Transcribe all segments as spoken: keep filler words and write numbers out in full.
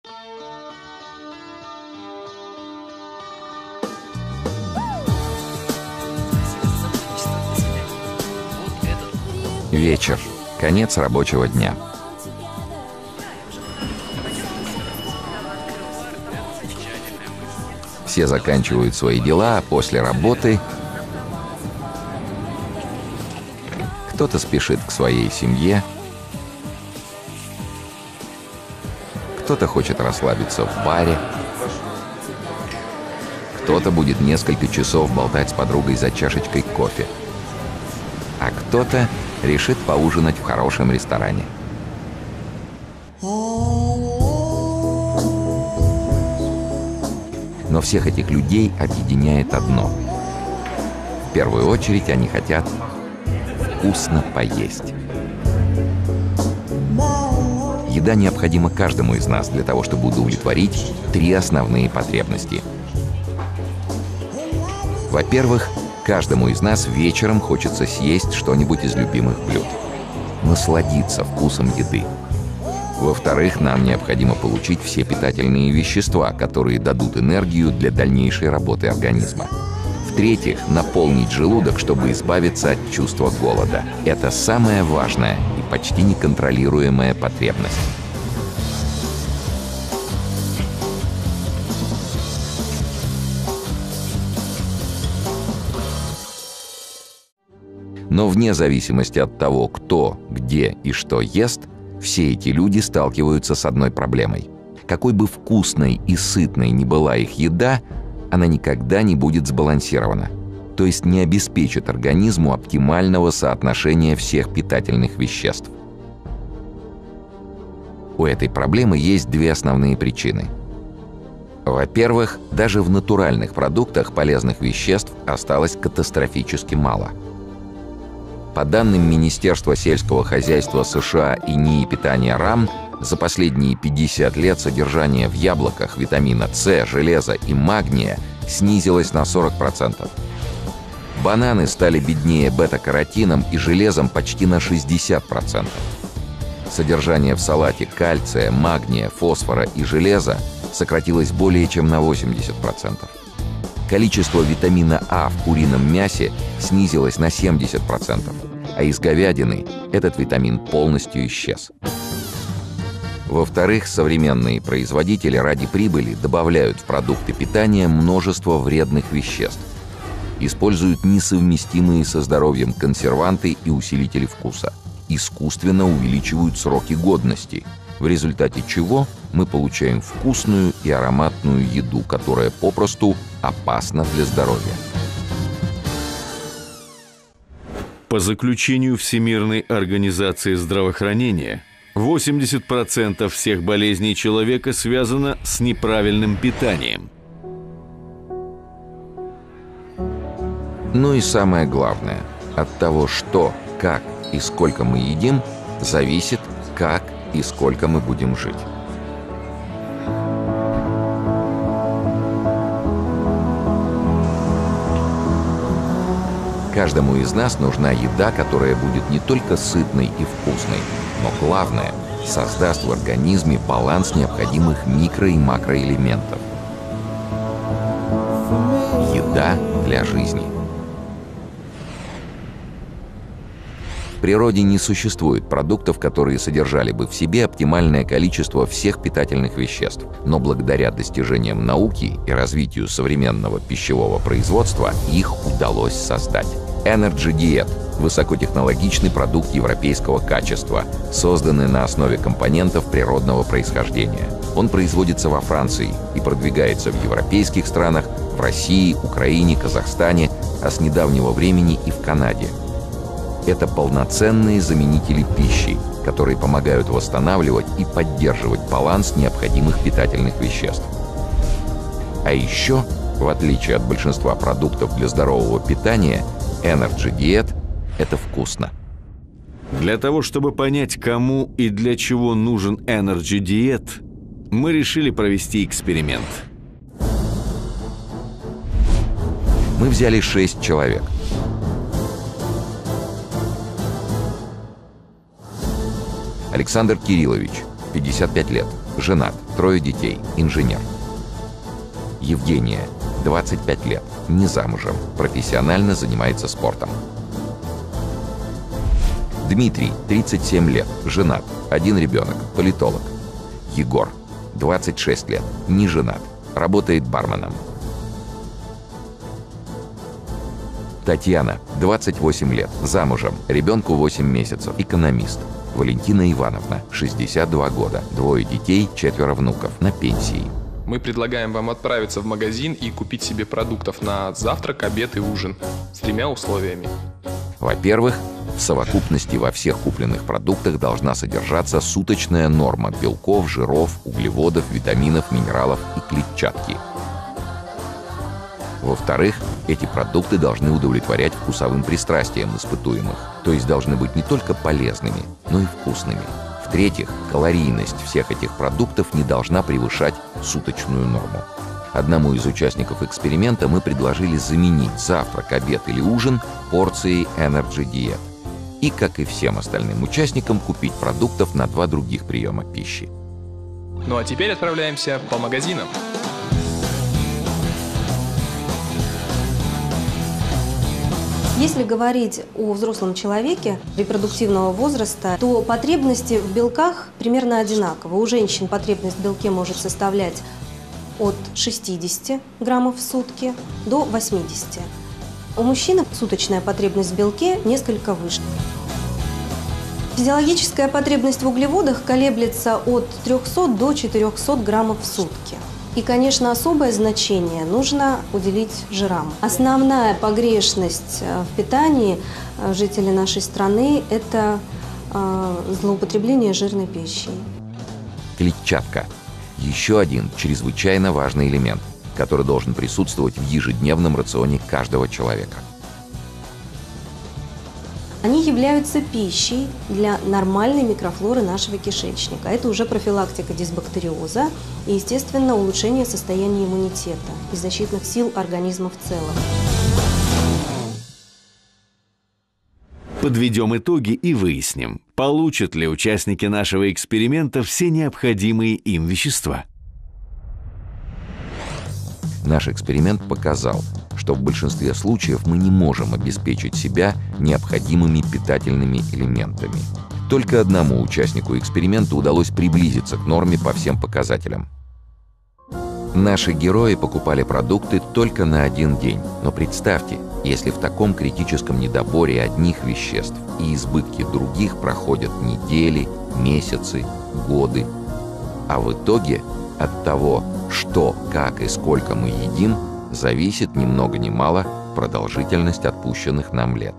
Вечер. Конец рабочего дня. Все заканчивают свои дела, а после работы кто-то спешит к своей семье, кто-то хочет расслабиться в баре, кто-то будет несколько часов болтать с подругой за чашечкой кофе, а кто-то решит поужинать в хорошем ресторане. Но всех этих людей объединяет одно. В первую очередь они хотят вкусно поесть. Еда необходима каждому из нас для того, чтобы удовлетворить три основные потребности. Во-первых, каждому из нас вечером хочется съесть что-нибудь из любимых блюд. Насладиться вкусом еды. Во-вторых, нам необходимо получить все питательные вещества, которые дадут энергию для дальнейшей работы организма. В-третьих, наполнить желудок, чтобы избавиться от чувства голода. Это самая важная и почти неконтролируемая потребность. Но вне зависимости от того, кто, где и что ест, все эти люди сталкиваются с одной проблемой. Какой бы вкусной и сытной ни была их еда, она никогда не будет сбалансирована, то есть не обеспечит организму оптимального соотношения всех питательных веществ. У этой проблемы есть две основные причины. Во-первых, даже в натуральных продуктах полезных веществ осталось катастрофически мало. По данным Министерства сельского хозяйства США и НИИ питания РАМ, за последние пятьдесят лет содержание в яблоках витамина С, железа и магния снизилось на сорок процентов. Бананы стали беднее бета-каротином и железом почти на шестьдесят процентов. Содержание в салате кальция, магния, фосфора и железа сократилось более чем на восемьдесят процентов. Количество витамина А в курином мясе снизилось на семьдесят процентов, а из говядины этот витамин полностью исчез. Во-вторых, современные производители ради прибыли добавляют в продукты питания множество вредных веществ, используют несовместимые со здоровьем консерванты и усилители вкуса, искусственно увеличивают сроки годности, в результате чего мы получаем вкусную и ароматную еду, которая попросту опасна для здоровья. По заключению Всемирной организации здравоохранения, восемьдесят процентов всех болезней человека связано с неправильным питанием. Ну и самое главное, от того, что, как и сколько мы едим, зависит, как и сколько мы будем жить. Каждому из нас нужна еда, которая будет не только сытной и вкусной, но главное, создаст в организме баланс необходимых микро- и макроэлементов. Еда для жизни. В природе не существует продуктов, которые содержали бы в себе оптимальное количество всех питательных веществ. Но благодаря достижениям науки и развитию современного пищевого производства их удалось создать. Energy Diet – высокотехнологичный продукт европейского качества, созданный на основе компонентов природного происхождения. Он производится во Франции и продвигается в европейских странах, в России, Украине, Казахстане, а с недавнего времени и в Канаде. Это полноценные заменители пищи, которые помогают восстанавливать и поддерживать баланс необходимых питательных веществ. А еще, в отличие от большинства продуктов для здорового питания, Energy Diet – это вкусно. Для того, чтобы понять, кому и для чего нужен Energy Diet, мы решили провести эксперимент. Мы взяли шесть человек. Александр Кириллович, пятьдесят пять лет. женат, трое детей, инженер. Евгения, двадцать пять лет, не замужем, профессионально занимается спортом. Дмитрий, тридцать семь лет, женат, один ребенок, политолог. Егор, двадцать шесть лет, не женат, работает барменом. Татьяна, двадцать восемь лет, замужем, ребенку восемь месяцев, экономист. Валентина Ивановна, шестьдесят два года, двое детей, четверо внуков, на пенсии. Мы предлагаем вам отправиться в магазин и купить себе продуктов на завтрак, обед и ужин с тремя условиями. Во-первых, в совокупности во всех купленных продуктах должна содержаться суточная норма белков, жиров, углеводов, витаминов, минералов и клетчатки. Во-вторых, эти продукты должны удовлетворять вкусовым пристрастиям испытуемых, то есть должны быть не только полезными, но и вкусными. В-третьих, калорийность всех этих продуктов не должна превышать суточную норму. Одному из участников эксперимента мы предложили заменить завтрак, обед или ужин порцией Energy Diet. И, как и всем остальным участникам, купить продуктов на два других приема пищи. Ну а теперь отправляемся по магазинам. Если говорить о взрослом человеке репродуктивного возраста, то потребности в белках примерно одинаковы. У женщин потребность в белке может составлять от шестидесяти граммов в сутки до восьмидесяти. У мужчины суточная потребность в белке несколько выше. Физиологическая потребность в углеводах колеблется от трёхсот до четырёхсот граммов в сутки. И, конечно, особое значение нужно уделить жирам. Основная погрешность в питании жителей нашей страны – это злоупотребление жирной пищей. Клетчатка – еще один чрезвычайно важный элемент, который должен присутствовать в ежедневном рационе каждого человека. Они являются пищей для нормальной микрофлоры нашего кишечника. Это уже профилактика дисбактериоза и, естественно, улучшение состояния иммунитета и защитных сил организма в целом. Подведем итоги и выясним, получат ли участники нашего эксперимента все необходимые им вещества. Наш эксперимент показал, что в большинстве случаев мы не можем обеспечить себя необходимыми питательными элементами. Только одному участнику эксперимента удалось приблизиться к норме по всем показателям. Наши герои покупали продукты только на один день. Но представьте, если в таком критическом недоборе одних веществ и избытке других проходят недели, месяцы, годы. А в итоге от того, что, как и сколько мы едим, зависит ни много ни мало продолжительность отпущенных нам лет.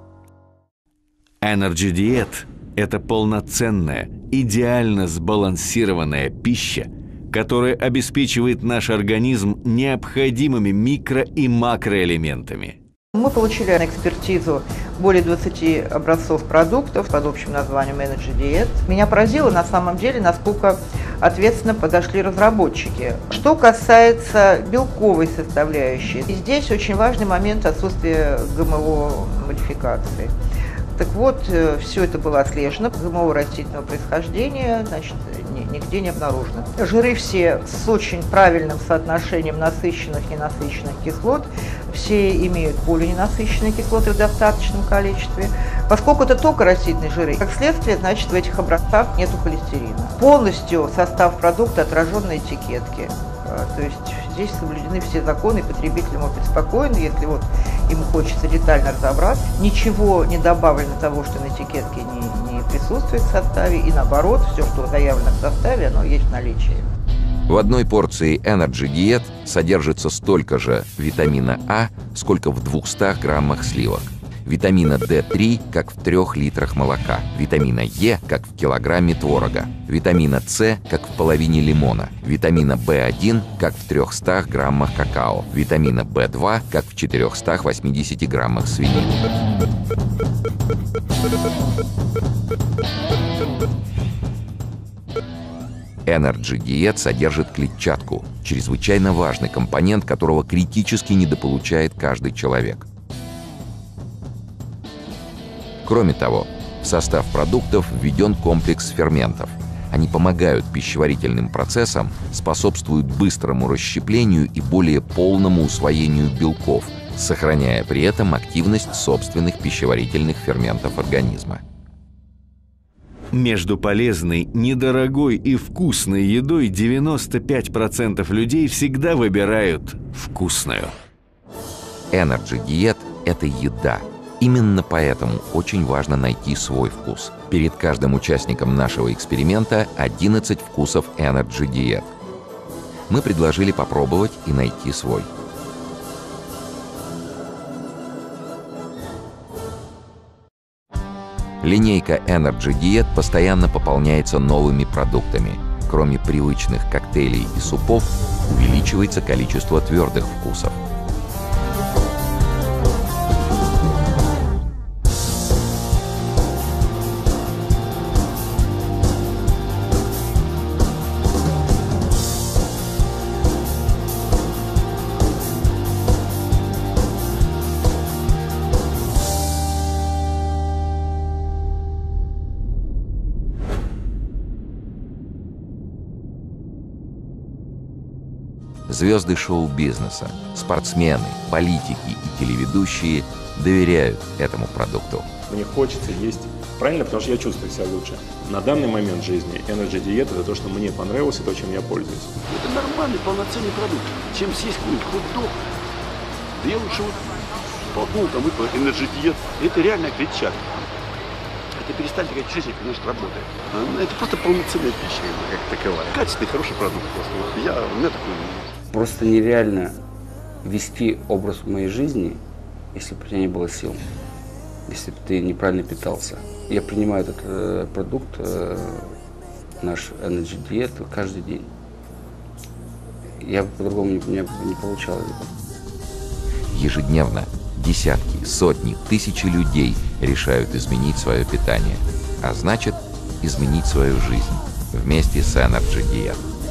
Energy Diet – это полноценная, идеально сбалансированная пища, которая обеспечивает наш организм необходимыми микро- и макроэлементами. Мы получили на экспертизу более двадцати образцов продуктов под общим названием Energy Diet. Меня поразило на самом деле, насколько ответственно подошли разработчики. Что касается белковой составляющей, и здесь очень важный момент отсутствия ГМО-модификации. Так вот, все это было отслежено, ГМО растительного происхождения, значит, нигде не обнаружено. Жиры все с очень правильным соотношением насыщенных и ненасыщенных кислот, все имеют полиненасыщенные кислоты в достаточном количестве. Поскольку это только растительные жиры, как следствие, значит, в этих образцах нету холестерина. Полностью состав продукта отражен на этикетке. То есть здесь соблюдены все законы, и потребитель может быть спокоен, если вот ему хочется детально разобраться. Ничего не добавлено того, что на этикетке не, не присутствует в составе, и наоборот, все, что заявлено в составе, оно есть в наличии. В одной порции Energy Diet содержится столько же витамина А, сколько в двухстах граммах сливок. Витамина дэ три, как в трех литрах молока. Витамина Е, как в килограмме творога. Витамина С, как в половине лимона. Витамина бэ один, как в трехстах граммах какао. Витамина бэ два, как в четырехстах восьмидесяти граммах свинины. Energy Diet содержит клетчатку, чрезвычайно важный компонент, которого критически недополучает каждый человек. Кроме того, в состав продуктов введен комплекс ферментов. Они помогают пищеварительным процессам, способствуют быстрому расщеплению и более полному усвоению белков, сохраняя при этом активность собственных пищеварительных ферментов организма. Между полезной, недорогой и вкусной едой девяносто пять процентов людей всегда выбирают вкусную. Energy Diet – это еда. Именно поэтому очень важно найти свой вкус. Перед каждым участником нашего эксперимента одиннадцать вкусов Energy Diet. Мы предложили попробовать и найти свой. Линейка Energy Diet постоянно пополняется новыми продуктами. Кроме привычных коктейлей и супов, увеличивается количество твердых вкусов. Звезды шоу-бизнеса, спортсмены, политики и телеведущие доверяют этому продукту. Мне хочется есть правильно, потому что я чувствую себя лучше. На данный момент жизни Energy Diet – это то, что мне понравилось и то, чем я пользуюсь. Это нормальный, полноценный продукт. Чем съесть какой-нибудь хот-дог, да я лучше вот полкнул там выпил Energy Diet. Это реальная клетчатка. Это перистальтика кишечника, значит, работает. Это просто полноценная пища, как таковая. Качественный, хороший продукт просто. Вот я, у меня такой... Просто нереально вести образ в моей жизни, если бы у тебя не было сил, если бы ты неправильно питался. Я принимаю этот э, продукт, э, наш Energy Diet, каждый день. Я бы по-другому не, не, не получалось. Ежедневно десятки, сотни, тысячи людей решают изменить свое питание, а значит, изменить свою жизнь вместе с Energy Diet.